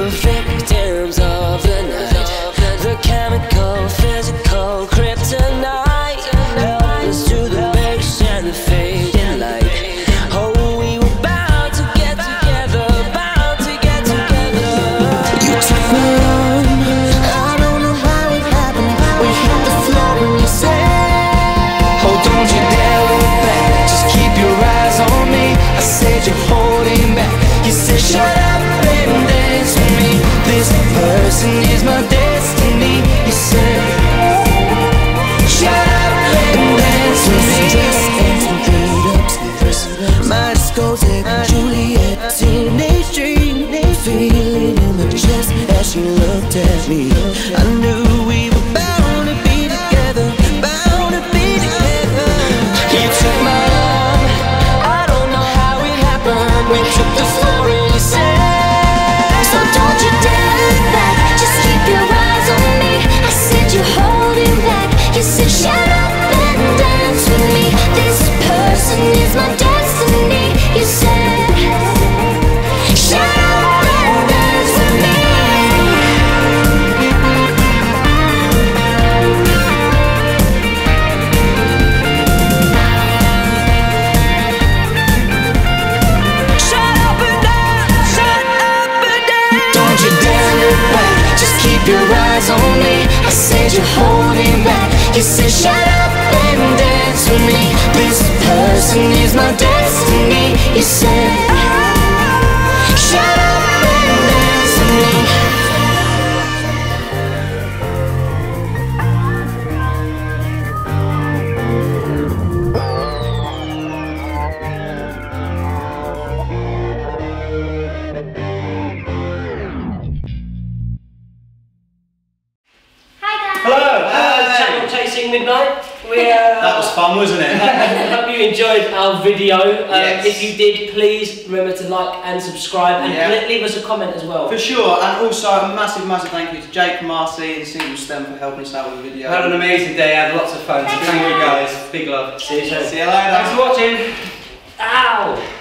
the victims of the night, the chemical, physical kryptonite, helpless to the base and the fading light. Oh, we were bound to get together, bound to get together. You took my arm, I don't know how it happened. We hit the floor when you said, oh, don't you dare look back, just keep your eyes on me. I said you're holding back, you said shut up and dance with me. This person is my destiny, you said shut up and dance with me. My discotheque, Juliet, teenage dream, feeling in my chest as she looked at me. I knew we were bound to be together, bound to be together. You took my arm, I don't know how it happened. We took the floor and you said, so don't you dare look back, just keep your eyes on me. I said you're holding back, you said shut up and dance with me. This person is my destiny, you said shut up and dance with me. Shut up and dance, shut up and dance. Don't you dare look back, just keep your eyes on me. I said you're holding back, you said shut up and dance with me. This person is my destiny, you said shut up and dance with me. Hello, Channel Chasing Midnight. That was fun, wasn't it? I hope you enjoyed our video. Yes. If you did, please remember to like and subscribe, and leave us a comment as well. For sure, and also a massive thank you to Jake, Marcy and Single Stem for helping us out with the video. Had an amazing day, had lots of fun, so thank you guys. Big love. See you soon. See you later. Thanks for watching. Ow!